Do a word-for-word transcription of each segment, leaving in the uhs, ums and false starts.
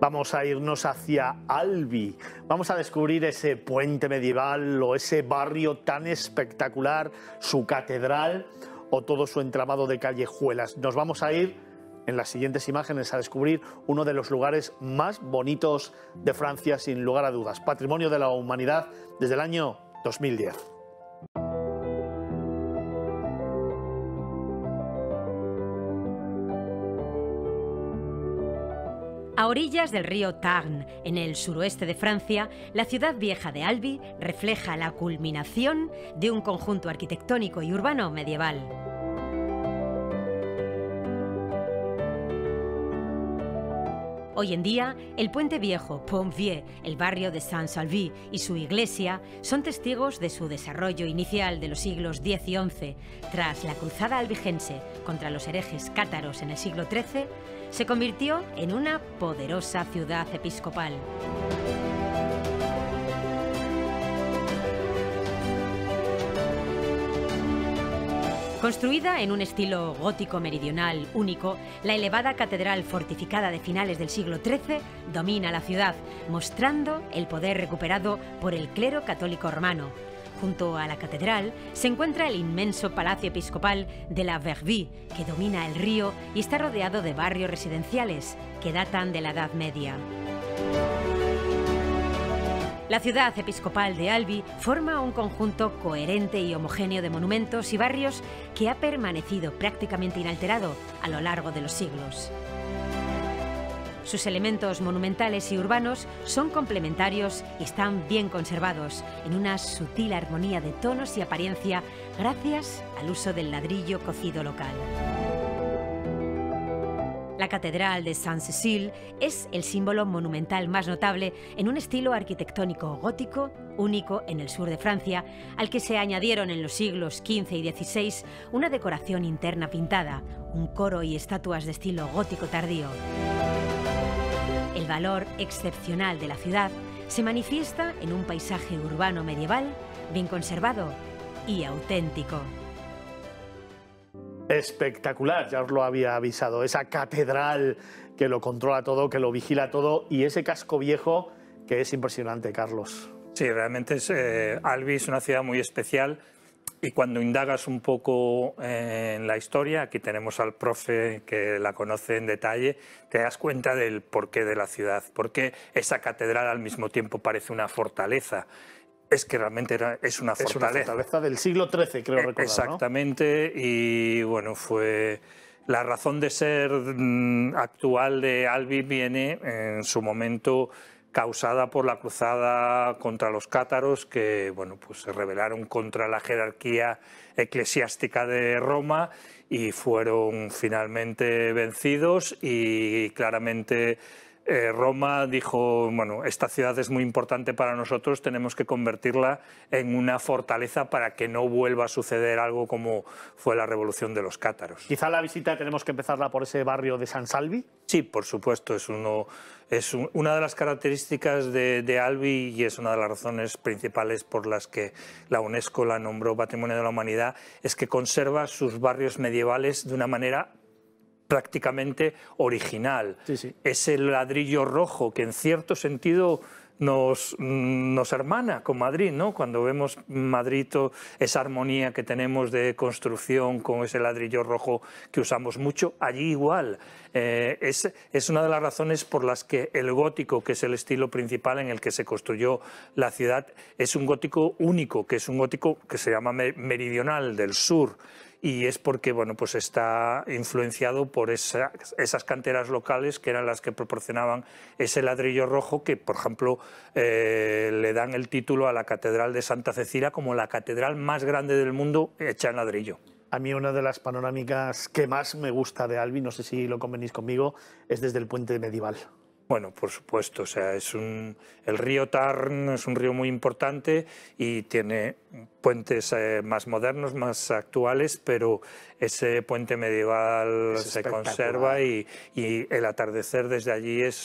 Vamos a irnos hacia Albi, vamos a descubrir ese puente medieval o ese barrio tan espectacular, su catedral o todo su entramado de callejuelas. Nos vamos a ir en las siguientes imágenes a descubrir uno de los lugares más bonitos de Francia, sin lugar a dudas. Patrimonio de la Humanidad desde el año dos mil diez. A orillas del río Tarn, en el suroeste de Francia, la ciudad vieja de Albi refleja la culminación de un conjunto arquitectónico y urbano medieval. Hoy en día, el puente viejo Pont-Vieux, el barrio de Saint-Salvi y su iglesia son testigos de su desarrollo inicial de los siglos diez y once. Tras la cruzada albigense contra los herejes cátaros en el siglo trece, se convirtió en una poderosa ciudad episcopal. Construida en un estilo gótico meridional único, la elevada catedral fortificada de finales del siglo trece domina la ciudad, mostrando el poder recuperado por el clero católico romano. Junto a la catedral se encuentra el inmenso palacio episcopal de la Verrerie, que domina el río y está rodeado de barrios residenciales que datan de la Edad Media. La ciudad episcopal de Albi forma un conjunto coherente y homogéneo de monumentos y barrios que ha permanecido prácticamente inalterado a lo largo de los siglos. Sus elementos monumentales y urbanos son complementarios y están bien conservados, en una sutil armonía de tonos y apariencia gracias al uso del ladrillo cocido local. La Catedral de Saint-Cécile es el símbolo monumental más notable en un estilo arquitectónico gótico único en el sur de Francia, al que se añadieron en los siglos quince y dieciséis una decoración interna pintada, un coro y estatuas de estilo gótico tardío. El valor excepcional de la ciudad se manifiesta en un paisaje urbano medieval bien conservado y auténtico. Espectacular, ya os lo había avisado, esa catedral que lo controla todo, que lo vigila todo, y ese casco viejo que es impresionante, Carlos. Sí, realmente es, eh, Albi es una ciudad muy especial, y cuando indagas un poco eh, en la historia, aquí tenemos al profe que la conoce en detalle, te das cuenta del porqué de la ciudad, porque esa catedral al mismo tiempo parece una fortaleza. Es que realmente era, es una fortaleza. Es una fortaleza del siglo trece, creo recordar, Exactamente, ¿no? Y bueno, fue la razón de ser mm, actual de Albi viene en su momento causada por la cruzada contra los cátaros, que bueno, pues se rebelaron contra la jerarquía eclesiástica de Roma y fueron finalmente vencidos, y claramente Eh, Roma dijo, bueno, esta ciudad es muy importante para nosotros, tenemos que convertirla en una fortaleza para que no vuelva a suceder algo como fue la revolución de los cátaros. Quizá la visita tenemos que empezarla por ese barrio de Saint-Salvi. Sí, por supuesto, es, uno, es un, una de las características de, de Albi, y es una de las razones principales por las que la UNESCO la nombró Patrimonio de la Humanidad, es que conserva sus barrios medievales de una manera prácticamente original. Sí, sí. Ese ladrillo rojo que en cierto sentido nos, nos hermana con Madrid, ¿no? Cuando vemos Madrid, esa armonía que tenemos de construcción con ese ladrillo rojo que usamos mucho, allí igual. Eh, es, es una de las razones por las que el gótico, que es el estilo principal en el que se construyó la ciudad, es un gótico único, que es un gótico que se llama meridional, del sur. Y es porque bueno, pues está influenciado por esa, esas canteras locales que eran las que proporcionaban ese ladrillo rojo que, por ejemplo, eh, le dan el título a la Catedral de Santa Cecilia como la catedral más grande del mundo hecha en ladrillo. A mí una de las panorámicas que más me gusta de Albi, no sé si lo convenís conmigo, es desde el puente medieval. Bueno, por supuesto, o sea, es un, el río Tarn es un río muy importante y tiene puentes eh, más modernos, más actuales, pero ese puente medieval es se conserva y, y el atardecer desde allí es,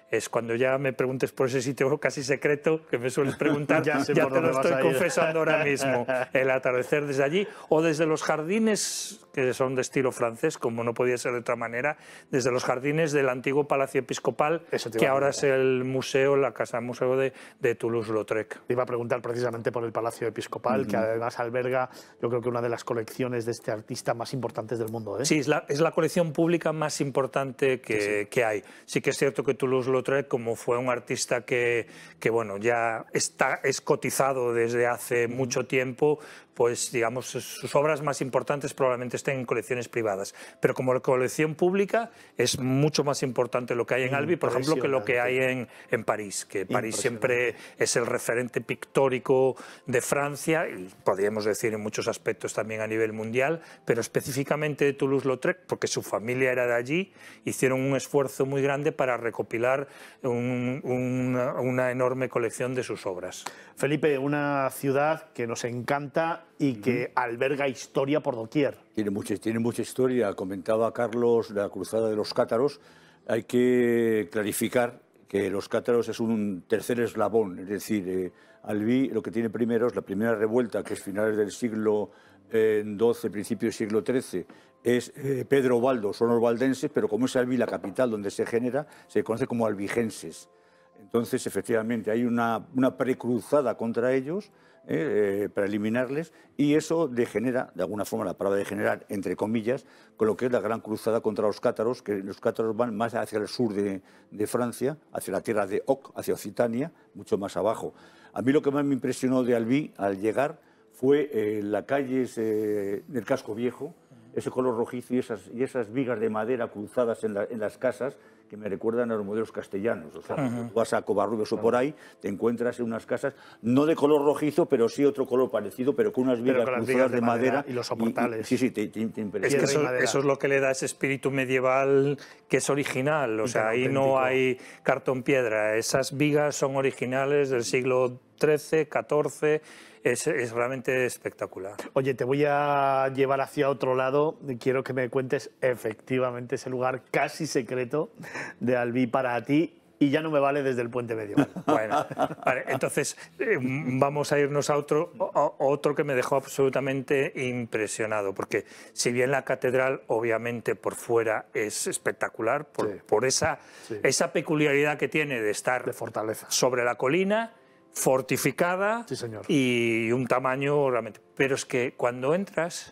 es cuando ya me preguntes por ese sitio casi secreto que me sueles preguntar, ya, ya te lo estoy confesando ahora mismo, el atardecer desde allí, o desde los jardines, que son de estilo francés, como no podía ser de otra manera, desde los jardines del antiguo Palacio Episcopal, que ahora es el museo, la casa museo de, de Toulouse-Lautrec. Te iba a preguntar precisamente por el Palacio Episcopal, uh-huh. que además alberga, yo creo que una de las colecciones de este artista más importantes del mundo, ¿eh? Sí, es la, es la colección pública más importante que, sí, sí. que hay. Sí que es cierto que Toulouse-Lautrec, como fue un artista que, que bueno, ya está, es cotizado desde hace uh-huh. mucho tiempo, pues digamos sus obras más importantes probablemente estén en colecciones privadas, pero como colección pública es mucho más importante lo que hay en Albi, por ejemplo, que lo que hay en, en París, que París siempre es el referente pictórico de Francia, y podríamos decir en muchos aspectos también a nivel mundial, pero específicamente de Toulouse-Lautrec, porque su familia era de allí, hicieron un esfuerzo muy grande para recopilar un, una, una enorme colección de sus obras. Felipe, una ciudad que nos encanta y que uh-huh. alberga historia por doquier. Tiene mucha, tiene mucha historia. Comentaba Carlos la cruzada de los cátaros. Hay que clarificar que los cátaros es un tercer eslabón, es decir, eh, Albi lo que tiene primero es la primera revuelta, que es finales del siglo doce, principio del siglo trece, es eh, Pedro Baldo, son los valdenses, pero como es Albi la capital donde se genera, se conoce como albigenses. Entonces, efectivamente, hay una, una precruzada contra ellos eh, eh, para eliminarles, y eso degenera, de alguna forma, la palabra degenerar, entre comillas, con lo que es la gran cruzada contra los cátaros, que los cátaros van más hacia el sur de, de Francia, hacia la tierra de Oc, hacia Occitania, mucho más abajo. A mí lo que más me impresionó de Albi al llegar fue eh, la calle eh, del Casco Viejo, ese color rojizo y esas, y esas vigas de madera cruzadas en, la, en las casas, que me recuerdan a los modelos castellanos. O sea, uh-huh. cuando vas a Covarrubias o por ahí, te encuentras en unas casas, no de color rojizo, pero sí otro color parecido, pero con unas vigas cruzadas vigas de, de madera, madera. Y los soportales. Y, y, sí, sí, te, te, te impresiona. Es que eso, eso es lo que le da ese espíritu medieval que es original. O y sea, ahí auténtico. No hay cartón piedra. Esas vigas son originales del siglo trece, catorce... Es, es realmente espectacular. Oye, te voy a llevar hacia otro lado. Quiero que me cuentes efectivamente ese lugar casi secreto de Albi para ti, y ya no me vale desde el puente medieval. Bueno, vale, entonces eh, vamos a irnos a otro, a otro que me dejó absolutamente impresionado, porque si bien la catedral obviamente por fuera es espectacular, por, sí. por esa, sí. esa peculiaridad que tiene de estar de fortaleza sobre la colina, fortificada, sí, señor. Y un tamaño realmente... Pero es que cuando entras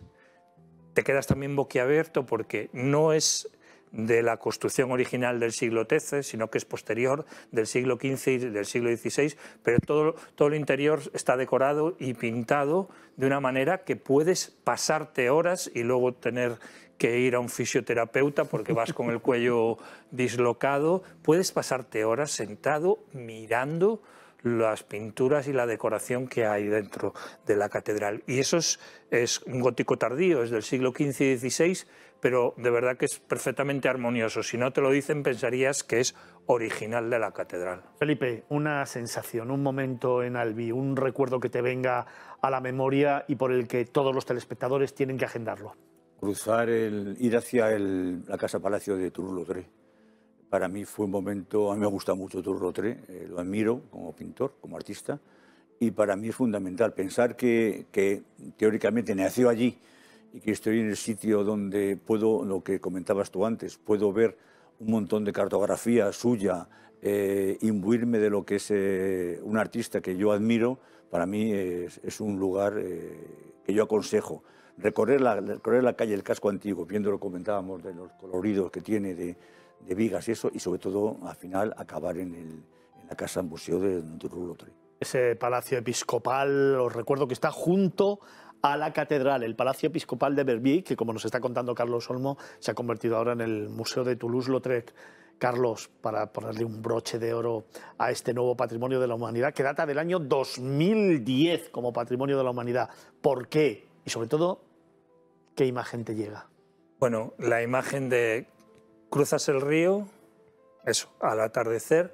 te quedas también boquiabierto, porque no es de la construcción original del siglo trece, sino que es posterior, del siglo quince y del siglo dieciséis, pero todo, todo el interior está decorado y pintado de una manera que puedes pasarte horas y luego tener que ir a un fisioterapeuta porque vas con el cuello dislocado. Puedes pasarte horas sentado mirando las pinturas y la decoración que hay dentro de la catedral. Y eso es, es un gótico tardío, es del siglo quince y dieciséis, pero de verdad que es perfectamente armonioso. Si no te lo dicen, pensarías que es original de la catedral. Felipe, una sensación, un momento en Albi, un recuerdo que te venga a la memoria y por el que todos los telespectadores tienen que agendarlo. Cruzar, el, ir hacia el, la Casa Palacio de Toulouse-Lautrec. Para mí fue un momento, a mí me gusta mucho Toulouse-Lautrec, eh, lo admiro como pintor, como artista, y para mí es fundamental pensar que, que teóricamente nació allí y que estoy en el sitio donde puedo, lo que comentabas tú antes, puedo ver un montón de cartografía suya, eh, imbuirme de lo que es eh, un artista que yo admiro. Para mí es, es un lugar eh, que yo aconsejo. Recorrer la, recorrer la calle del Casco Antiguo, viendo lo que comentábamos de los coloridos que tiene, de, de vigas y eso, y sobre todo, al final, acabar en, el, en la Casa Museo de Toulouse-Lautrec. Ese palacio episcopal, os recuerdo que está junto a la catedral, el Palacio Episcopal de Verbier, que como nos está contando Carlos Olmo, se ha convertido ahora en el Museo de Toulouse-Lautrec. Carlos, para ponerle un broche de oro a este nuevo Patrimonio de la Humanidad, que data del año dos mil diez como Patrimonio de la Humanidad. ¿Por qué? Y sobre todo, ¿qué imagen te llega? Bueno, la imagen de cruzas el río, eso, al atardecer,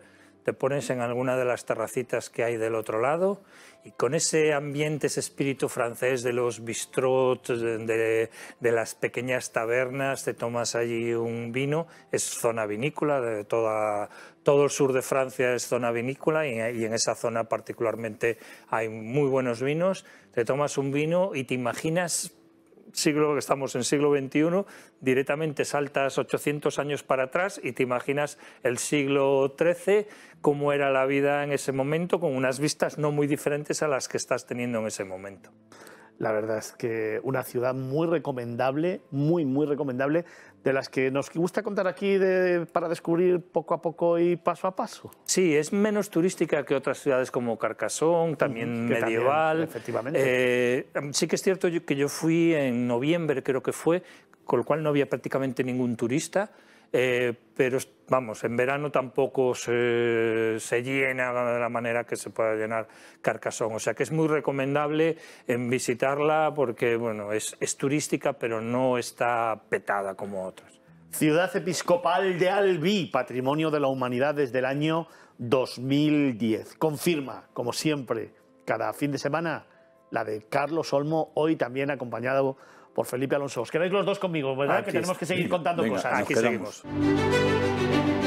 te pones en alguna de las terracitas que hay del otro lado y con ese ambiente, ese espíritu francés de los bistrots, de, de las pequeñas tabernas, te tomas allí un vino, es zona vinícola, de toda, todo el sur de Francia es zona vinícola y, y en esa zona particularmente hay muy buenos vinos, te tomas un vino y te imaginas... siglo, estamos en siglo veintiuno, directamente saltas ochocientos años para atrás y te imaginas el siglo trece, cómo era la vida en ese momento, con unas vistas no muy diferentes a las que estás teniendo en ese momento. La verdad es que una ciudad muy recomendable, muy, muy recomendable, de las que nos gusta contar aquí de, para descubrir poco a poco y paso a paso. Sí, es menos turística que otras ciudades como Carcassonne, también que medieval. También, efectivamente. Eh, sí que es cierto que yo fui en noviembre, creo que fue, con lo cual no había prácticamente ningún turista. Eh, pero vamos, en verano tampoco se, se llena de la manera que se pueda llenar Carcassonne, o sea que es muy recomendable en visitarla porque bueno, es, es turística pero no está petada como otras. Ciudad Episcopal de Albi, Patrimonio de la Humanidad desde el año dos mil diez. Confirma, como siempre, cada fin de semana, la de Carlos Olmo, hoy también acompañado por Felipe Alonso. Os quedáis los dos conmigo, ¿verdad? Aquí que tenemos que seguir venga, contando venga, cosas. Aquí quedamos. seguimos.